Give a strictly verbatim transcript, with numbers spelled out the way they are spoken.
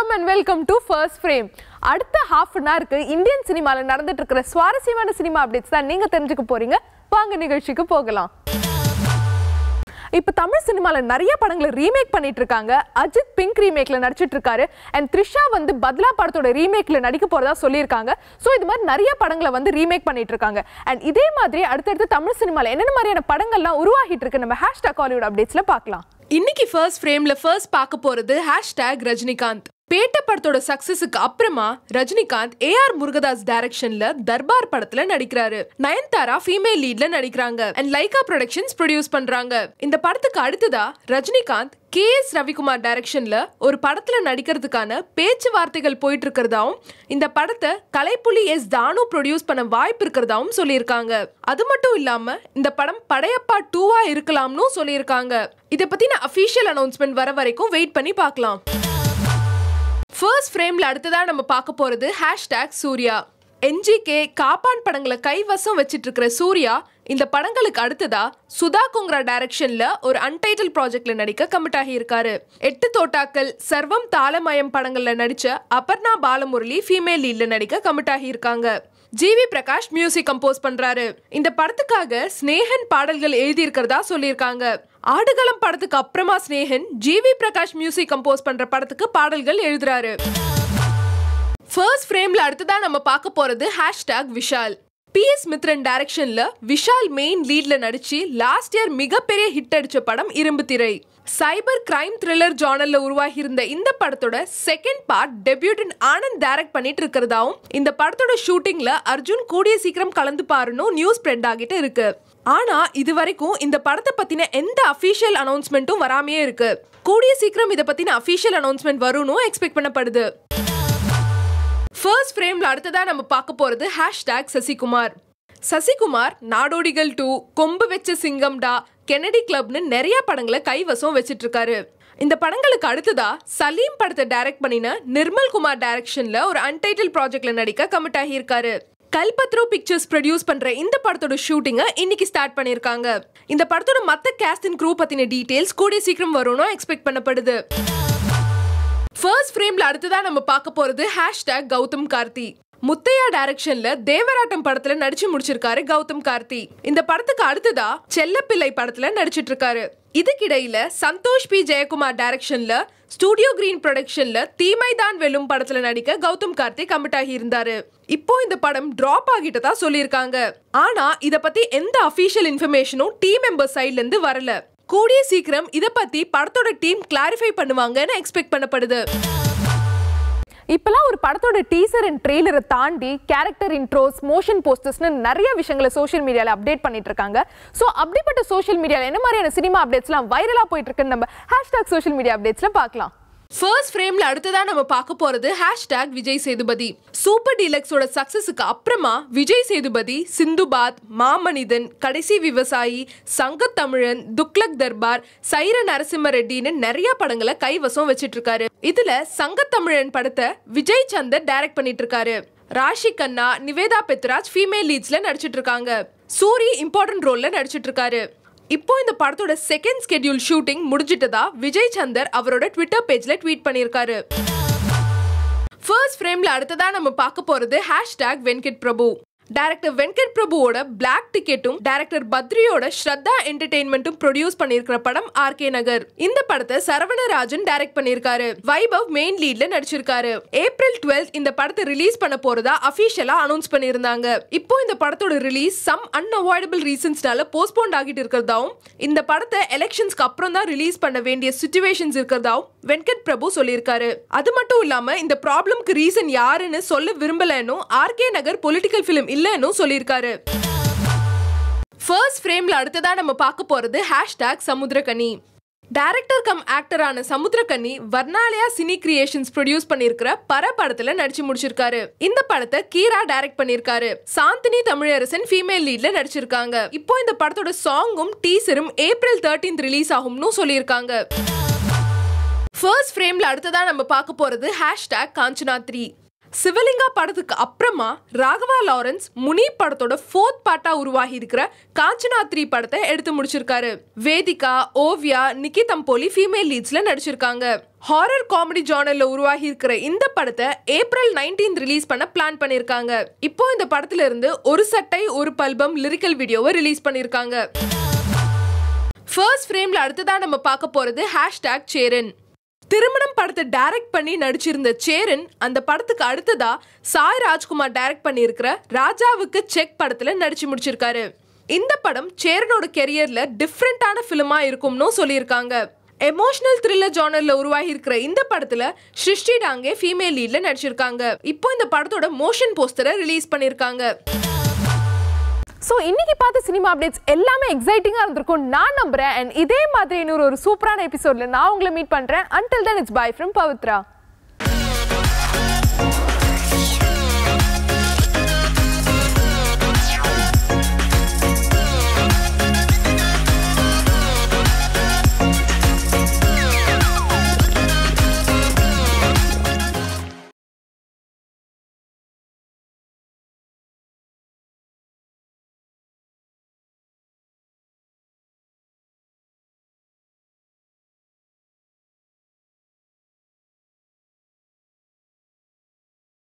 வணக்கம் and welcome to First Frame. அடுத்த half an hour Indian சினிமால நடந்துட்டு இருக்கிற சுவாரஸ்யமான சினிமா அப்டேட்ஸ் தான் நீங்க தெரிஞ்சுக்க போறீங்க. வாங்க நிகழ்ச்சிக்கு போகலாம். இப்ப தமிழ் சினிமால நிறைய படங்களை ரீமேக் பண்ணிட்டு இருக்காங்க. அஜித் பிங்க் ரீமேக்ல நடிச்சிட்டு இருக்காரு and த்ரிஷா வந்து பத்லா படத்தோட ரீமேக்ல நடிக்க போறதா சொல்லியிருக்காங்க. சோ இது மாதிரி நிறைய படங்களை வந்து ரீமேக் பண்ணிட்டு இருக்காங்க. and இதே மாதிரி அடுத்தடுத்து தமிழ் சினிமால என்னென்ன மாதிரியான படங்கள்லாம் உருவாகிட்டு இருக்கு நம்ம ஹேஷ்டாக் ஹாலிவுட் அப்டேட்ஸ்ல பார்க்கலாம். இன்னைக்கு ஃபர்ஸ்ட் ஃப்ரேம்ல ஃபர்ஸ்ட் பார்க்க போறது ஹேஷ்டாக் ரஜினிகாந்த். பேட்ட படத்தோட சக்சஸுக்கு அப்புறமா ரஜினிகாந்த் ஏ ஆர் முருகதாஸ் டைரக்ஷன்ல தர்பார் படத்துல நடிக்கிறாரு. நயன்தாரா ஃபீமேல் லீட்ல நடிக்கிறாங்க அண்ட் லைகா ப்ரொடக்ஷன்ஸ் ப்ரொடியூஸ் பண்றாங்க. இந்த படத்துக்கு அடுத்ததா ரஜினிகாந்த் கே எஸ் ரவிக்குமார் டைரக்ஷன்ல ஒரு படத்துல நடிக்கிறதுக்கான பேச்சுவார்த்தைகள் போயிட்டு இருக்கிறதாவும் இந்த படத்தை கலைப்புலி எஸ் தானு ப்ரொடியூஸ் பண்ண வாய்ப்பு இருக்கிறதாவும் சொல்லியிருக்காங்க. அது மட்டும் இல்லாம இந்த படம் படையப்பா டூவா இருக்கலாம்னு சொல்லியிருக்காங்க. இதை பத்தின அபிஷியல் அனௌன்ஸ்மெண்ட் வர வரைக்கும் வெயிட் பண்ணி பார்க்கலாம். ஃபர்ஸ்ட் ஃப்ரேம்ல அடுத்ததா நம்ம பார்க்க போறது ஹேஷ்டாக் சூர்யா. என்ஜிகே காப்பான் படங்களை கைவசம் வச்சிட்டு இருக்கிற சூர்யா இந்த படங்களுக்கு அடுத்ததா சுதா கொங்கரா டைரக்ஷன்ல ஒரு அன்டைட்டில் ப்ராஜெக்ட்ல நடிக்க கமிட் ஆகி இருக்காரு. எட்டு தோட்டாக்கள் சர்வம் தாளமயம் படங்கள்ல நடிச்ச அபர்ணா பாலமுரளி ஃபீமேல் லீட்ல நடிக்க கமிட் ஆகி இருக்காங்க. ஜிவி பிரகாஷ் மியூசிக் கம்போஸ் பண்றாரு. இந்த படத்துக்காக ஸ்னேகன் பாடல்கள் எழுதி இருக்கிறதா சொல்லியிருக்காங்க. ஆடுகளம் படத்துக்கு அப்புறமா ஸ்னேகன் ஜிவி பிரகாஷ் மியூசிக் கம்போஸ் பண்ற படத்துக்கு பாடல்கள் எழுதுறாரு. ஃபர்ஸ்ட் ஃப்ரேம்ல அடுத்ததா நம்ம பார்க்க போறது hashtag Vishal. P S Mithran டைரக்ஷன்ல விஷால் மெயின் லீட்ல நடிச்சு லாஸ்ட் இயர் மிகப்பெரிய ஹிட் அடிச்ச படம் இரும்பு திரை. சைபர் கிரைம் த்ரில்லர் ஜானர்ல உருவாகி இருந்த இந்த படத்தோட second part debutant Anand direct பண்ணிட்டு இருக்கிறதாவும் இந்த படத்தோட ஷூட்டிங்ல அர்ஜுன் கூடிய சீக்கிரம் கலந்து பாருன்னு நியூஸ் ஸ்ப்ரெட் ஆகிட்டு இருக்கு. ஆனா இது வரைக்கும் இந்த படத்தை பத்தின எந்த அபிஷியல் அனௌன்ஸ்மெண்ட்டும் வராமையே இருக்கு. கூடிய சீக்கிரம் இதை பத்தின அபிஷியல் அனௌன்ஸ்மெண்ட் வரும்னு எக்ஸ்பெக்ட் பண்ணப்படுது. ஃபர்ஸ்ட் ஃப்ரேம்ல அடுத்ததா நம்ம பார்க்க போறது hashtag Sasikumar. Sasikumar Nadodigal two, Kombu Vacha சிங்கம்டா, Kennedy கிளப்னு நிறைய படங்களை கைவசம் வச்சிட்டு இருக்காரு. இந்த படங்களுக்கு அடுத்ததா சலீம் படத்தை டைரக்ட் பண்ணின நிர்மல் குமார் டைரக்ஷன்ல ஒரு அன்டைட்டில் ப்ராஜெக்ட்ல நடிக்க கமிட் ஆகி இருக்காரு. கல்பத்ரோ பிக்சர்ஸ் ப்ரொடியூஸ் பண்ற இந்த படத்தோட ஷூட்டிங்கை இன்னைக்கு ஸ்டார்ட் பண்ணிருக்காங்க. இந்த படத்தோட மத்த கேஸ்ட் அண்ட் க்ரூ பத்தின டீடைல்ஸ் கூடிய சீக்கிரம் வரும்னு எக்ஸ்பெக்ட் பண்ணப்படுது. ஃபர்ஸ்ட் ஃப்ரேம்ல அடுத்ததா நம்ம பார்க்க போறது ஹேஷ்டாக் கௌதம் கார்த்தி. முத்தையா டைரக்ஷன்ல தேவராட்டம் படத்துல நடிச்சு முடிச்சிருக்காரு கௌதம் கார்த்தி. இந்த படத்துக்கு அடுத்ததா செல்லப்பிள்ளை படத்துல நடிச்சிட்டு இருக்காரு. இதுக்கிடையில சந்தோஷ் பி ஜெயக்குமார் டைரக்ஷன்ல ஸ்டுடியோ கிரீன் ப்ரொடக்ஷன்ல தீமைதான் வெல்லும் படத்துல நடிக்க கௌதம் கார்த்தி கமிட் ஆகி இருந்தாரு. இப்போ இந்த படம் டிராப் ஆகிட்டதா சொல்லியிருக்காங்க. ஆனா இத பத்தி எந்த அபிஷியல் இன்ஃபர்மேஷனும் டீம் மெம்பர் சைட்ல இருந்து வரல. கூடிய சீக்கிரம் இத பத்தி படத்தோட டீம் கிளாரிஃபை பண்ணுவாங்கன்னு எக்ஸ்பெக்ட் பண்ணப்படுது. இப்பெல்லாம் ஒரு படத்தோட டீசர் அண்ட் ட்ரெய்லரை தாண்டி கேரக்டர் இன்ட்ரோஸ், மோஷன் போஸ்டர்ஸ்னு நிறைய விஷயங்களை சோஷியல் மீடியால அப்டேட் பண்ணிட்டு இருக்காங்க. ஸோ அப்படிப்பட்ட சோஷியல் மீடியால என்ன மாதிரியான சினிமா அப்டேட்ஸ்லாம் வைரலா போயிட்டு இருக்குன்னு நம்ம ஹேஷ்டாக் சோஷியல் மீடியா அப்டேட்ஸ்ல பார்க்கலாம். ஃபர்ஸ்ட் ஃப்ரேம்ல அடுத்ததா நம்ம பார்க்க போறது ஹேஷ்டாக் விஜய் சேதுபதி. சூப்பர் டீலக்ஸோட சக்சஸுக்கு அப்புறமா விஜய் சேதுபதி சிந்துபாத், மாமனிதன், கடைசி விவசாயி, சங்கத்தமிழன், துக்ளக் தர்பார், சைர நரசிம்ம ரெட்டின்னு நிறைய படங்களை கைவசம் வச்சிட்டு இருக்காரு. இதுல சங்கத்தமிழன் படத்தை விஜய் சந்தர் டைரக்ட் பண்ணிட்டு இருக்காரு. ராஷி கண்ணா, நிவேதா பெத்ராஜ் ஃபீமேல் லீட்ஸ்ல நடிச்சிட்டு இருக்காங்க. சூரி இம்பார்ட்டன்ட் ரோல்ல நடிச்சிட்டு இருக்காரு. இப்போ இந்த படத்தோட செகண்ட் ஸ்கெட்யூல் ஷூட்டிங் முடிஞ்சிட்டதா விஜய் சந்தர் அவரோட ட்விட்டர் பேஜ்ல ட்வீட் பண்ணியிருக்காரு. ஃபர்ஸ்ட் ஃப்ரேம்ல அடுத்ததா நம்ம பார்க்க போறது ஹேஷ்டாக் வெங்கட் பிரபு. டைரக்டர் வெங்கட் பிரபுவோட பிளாக் டிக்கெட்டும் டைரக்டர் பத்ரியோட ஸ்ரத்தா என்டர்டெயின்மெண்ட்டும் ப்ரொடியூஸ் பண்ணியிருக்கிற படம் ஆர்கே நகர். இந்த படத்தை சரவணராஜன் டைரக்ட் பண்ணியிருக்காரு. வைபவ் மெயின் லீட்ல நடிச்சிருக்காரு. ஏப்ரல் டுவெல்த் இந்த படத்தை ரிலீஸ் பண்ண போறதா அபிஷியலா அனௌன்ஸ் பண்ணியிருந்தாங்க. இப்போ இந்த படத்தோட ரிலீஸ் சம் அன்அவாய்டபிள் ரீசன்ஸ்னால போஸ்ட்போன் ஆகிட்டு இருக்கிறதாவும் இந்த படத்தை எலெக்ஷன்ஸ்க்கு அப்புறம் தான் ரிலீஸ் பண்ண வேண்டிய சிச்சுவேஷன்ஸ் இருக்கிறதாவும் வெங்கட் பிரபு சொல்லியிருக்காரு. அது மட்டும் இல்லாம இந்த ப்ராப்ளம்க்கு ரீசன் யாருன்னு சொல்ல விரும்பலன்னு ஆர்கே நகர் பொலிட்டிக்கல் பிலிம் இல்லன்னு சொல்லியிருக்காரு. ஃபர்ஸ்ட் ஃப்ரேம்ல அடுத்ததா நம்ம பார்க்க போறது ஹேஷ்டாக் சமுத்திரகனி. டைரக்டர் கம் ஆக்டரான Samuthirakani Varnalaya cine creations produce பண்ணியிருக்கிற பர படத்துல நடிச்சு முடிச்சிருக்காரு. இந்த படத்தை கீரா டைரக்ட் பண்ணியிருக்காரு. சாந்தினி தமிழரசன் ஃபீமேல் லீட்ல நடிச்சிருக்காங்க. இப்போ இந்த படத்தோட சாங்கும் டீசரும் ஏப்ரல் தேர்ட்டீன்த் ரிலீஸ் ஆகும்னு சொல்லியிருக்காங்க. ஃபர்ஸ்ட் ஃப்ரேம்ல அடுத்ததா நம்ம பார்க்க போறது ஹேஷ்டாக் காஞ்சனா த்ரீ. சிவலிங்கா படத்துக்கு அப்புறமா ராகவா லாரன்ஸ் முனி படத்தோட ஃபோர்த் பார்ட்டா உருவாகி இருக்கிற காஞ்சனா த்ரீ படத்தை எடுத்து முடிச்சிருக்காரு. வேதிகா, ஓவியா, நிக்கி தம்போலி ஃபீமேல் லீட்ஸ்ல நடிச்சிருக்காங்க. ஹாரர் காமெடி ஜானர்ல உருவாகி இருக்கிற இந்த படத்தை ஏப்ரல் நைன்டீன்த் ரிலீஸ் பண்ண பிளான் பண்ணிருக்காங்க. இப்போ இந்த படத்துல இருந்து ஒரு சட்டை ஒரு பல்பம் லிரிக்கல் வீடியோவை ரிலீஸ் பண்ணிருக்காங்க. ஃபர்ஸ்ட் ஃப்ரேம்ல அடுத்ததா நம்ம பார்க்க போறது ஹேஷ்டாக் சேரன். திருமணம் படத்தை டைரக்ட் பண்ணி நடிச்சிருந்த சேரன் அந்த படத்துக்கு அடுத்ததா சாய் ராஜ்குமார் டைரக்ட் பண்ணியிருக்கிற ராஜாவுக்கு செக் படத்துல நடிச்சு முடிச்சிருக்காரு. இந்த படம் சேரனோட கெரியர்ல டிஃப்ரெண்டான ஃபிலிமா இருக்கும்னு சொல்லியிருக்காங்க. எமோஷனல் த்ரில்லர் ஜானர்ல உருவாகி இருக்கிற இந்த படத்துல சிருஷ்டி டாங்கே ஃபீமேல் லீட்ல நடிச்சிருக்காங்க. இப்போ இந்த படத்தோட மோஷன் போஸ்டரை ரிலீஸ் பண்ணிருக்காங்க. ஸோ இன்னைக்கு பார்த்த சினிமா அப்டேட்ஸ் எல்லாமே எக்ஸைட்டிங்காக இருந்திருக்கும் நான் நம்புறேன். அண்ட் இதே மாதிரி இன்னொரு ஒரு சூப்பரான எபிசோட்ல நான் உங்களை மீட் பண்றேன். Until then it's bye from Pavithra.